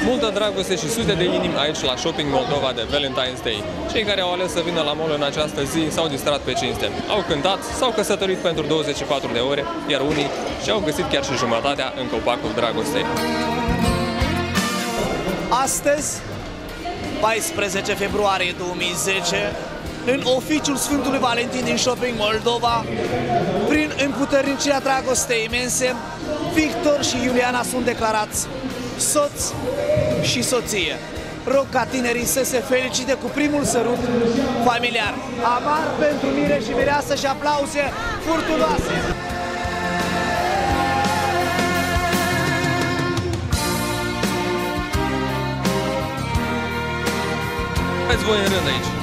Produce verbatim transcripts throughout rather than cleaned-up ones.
Multă dragoste și sute de inimi aici la Shopping Moldova de Valentine's Day. Cei care au ales să vină la mall în această zi s-au distrat pe cinste. Au cântat, s-au căsătorit pentru douăzeci și patru de ore, iar unii și-au găsit chiar și jumătatea în copacul dragostei. Astăzi, paisprezece februarie două mii zece, în oficiul Sfântului Valentin din Shopping Moldova, prin împuternicirea dragostei imense, Victor și Iuliana sunt declarați soț și soție. Rog ca tinerii să se felicite cu primul sărut familiar. Amar pentru mire și mireasă și aplauze furtunoase! Aveți voi în rând aici.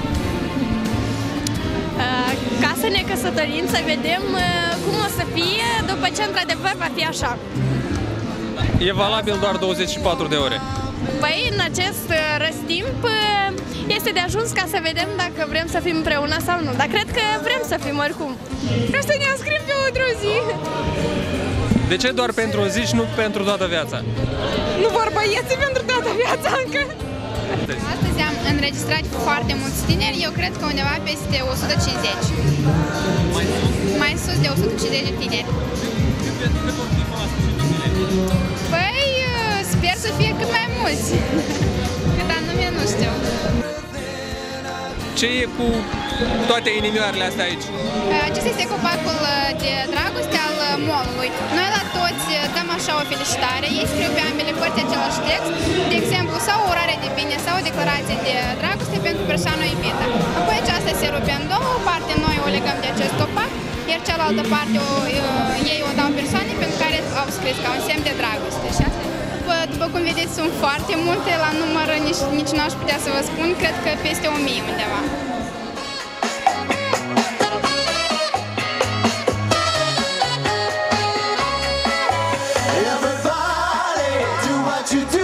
Ca să ne căsătorim, să vedem cum o să fie după ce într-adevăr va fi așa. E valabil doar douăzeci și patru de ore. Păi, în acest răstimp este de ajuns ca să vedem dacă vrem să fim împreună sau nu. Dar cred că vrem să fim oricum. Vrem să ne înscrim pe o zi. De ce doar pentru o zi și nu pentru toată viața? Nu vor băieții pentru toată viața încă. Astăzi am înregistrat foarte mulți tineri, eu cred că undeva peste o sută cincizeci. Mai sus? Mai sus de o sută cincizeci de tineri. Păi, sper să fie cât mai mulți. Cât anume, nu știu. Ce e cu toate inimioarele astea aici? Acesta este copacul de dragoste al mall-ului. Noi la toți dăm așa o felicitare, ei scriu pe ambele părți același text, de exemplu, sau o urare de bine, sau o declarație de dragoste pentru persoana iubită. Apoi aceasta se rupe în două, o parte noi o legăm de acest copac, iar cealaltă parte o, ei o dau persoanei pentru care au scris ca un semn de dragoste. Și asta, după, după cum vedeți, sunt foarte multe, la număr nici, nici n-aș putea să vă spun, cred că peste o mie undeva. Everybody do what you do.